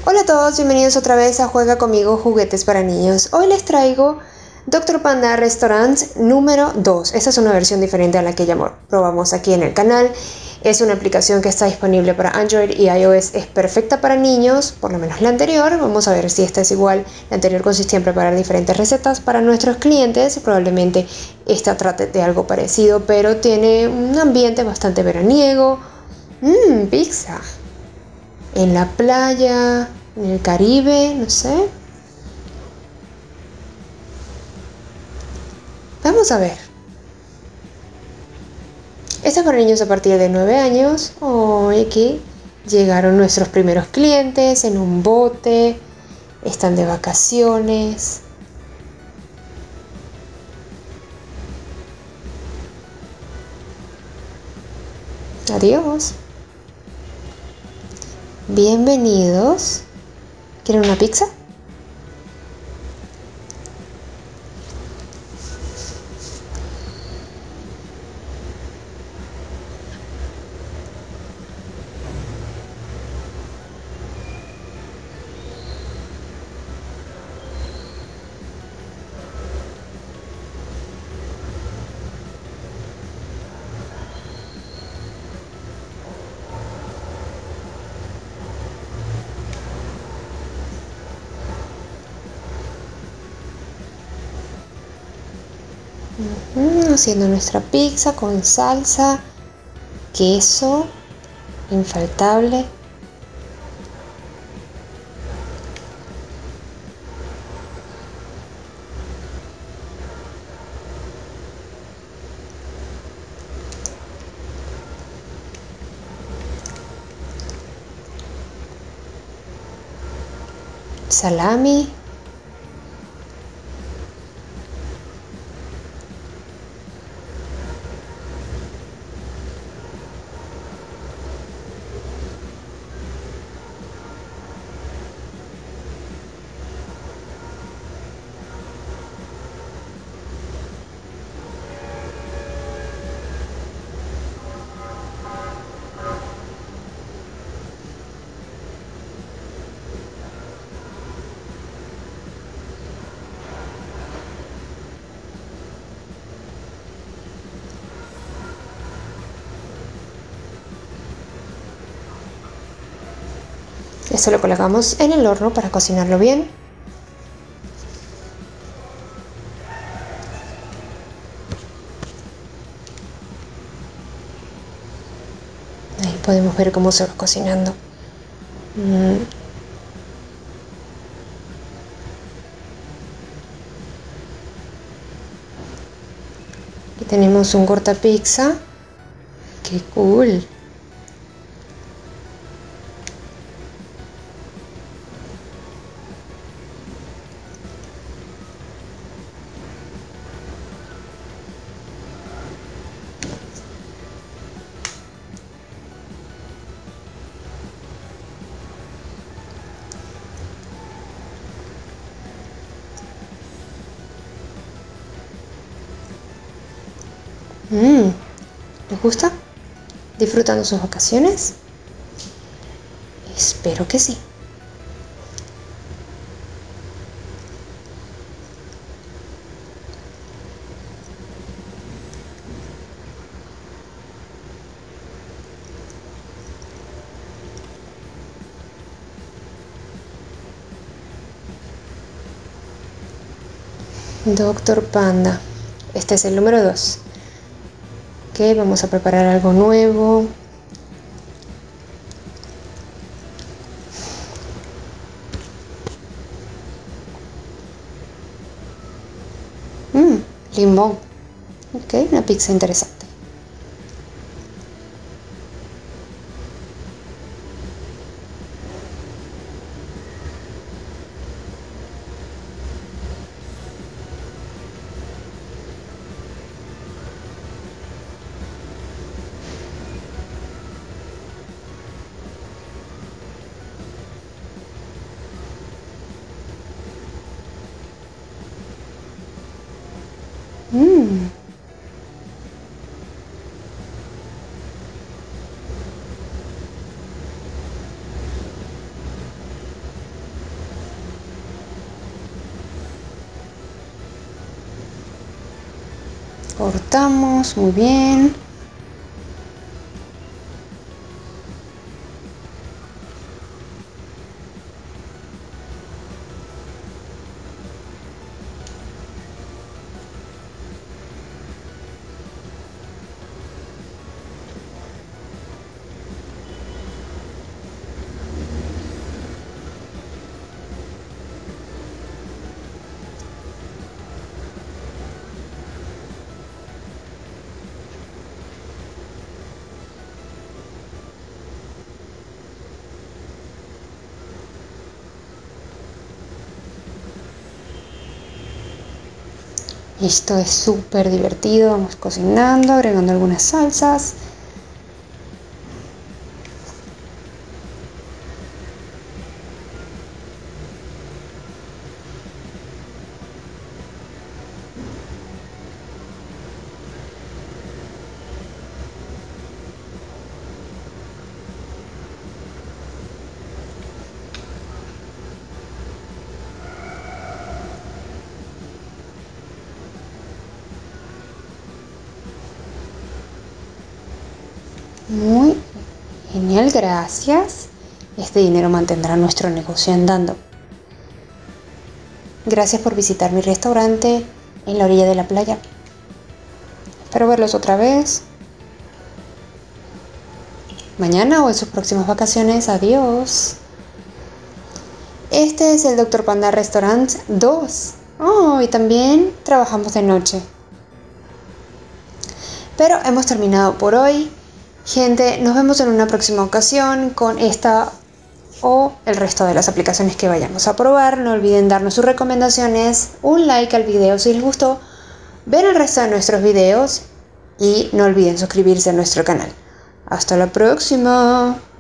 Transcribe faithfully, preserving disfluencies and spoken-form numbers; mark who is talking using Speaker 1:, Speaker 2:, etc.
Speaker 1: Hola a todos, bienvenidos otra vez a Juega Conmigo Juguetes para Niños. Hoy les traigo Doctor Panda Restaurant número dos. Esta es una versión diferente a la que ya probamos aquí en el canal. Es una aplicación que está disponible para Android y iOS. Es perfecta para niños, por lo menos la anterior. Vamos a ver si esta es igual. La anterior consistía en preparar diferentes recetas para nuestros clientes. Probablemente esta trate de algo parecido, pero tiene un ambiente bastante veraniego. Mmm, pizza. En la playa, en el Caribe, no sé. Vamos a ver. Esta es para niños a partir de nueve años. Oh, aquí llegaron nuestros primeros clientes en un bote. Están de vacaciones. Adiós. Bienvenidos. ¿Quieren una pizza? Uh-huh, haciendo nuestra pizza con salsa, queso, infaltable. Salami. Esto lo colocamos en el horno para cocinarlo bien. Ahí podemos ver cómo se va cocinando. Mm. Aquí tenemos un cortapizza. ¡Qué cool! Mm, ¿les gusta? ¿Disfrutando sus vacaciones? Espero que sí. Doctor Panda. Este es el número dos. Ok, vamos a preparar algo nuevo. Mmm, limón. Ok, una pizza interesante. Mmm. Cortamos, muy bien. Esto es súper divertido, vamos cocinando, agregando algunas salsas. Muy genial, gracias. Este dinero mantendrá nuestro negocio andando. Gracias por visitar mi restaurante en la orilla de la playa. Espero verlos otra vez. Mañana o en sus próximas vacaciones. Adiós. Este es el doctor Panda Restaurant dos. Oh, y también trabajamos de noche. Pero hemos terminado por hoy. Gente, nos vemos en una próxima ocasión con esta o el resto de las aplicaciones que vayamos a probar. No olviden darnos sus recomendaciones, un like al video si les gustó, ver el resto de nuestros videos y no olviden suscribirse a nuestro canal. Hasta la próxima.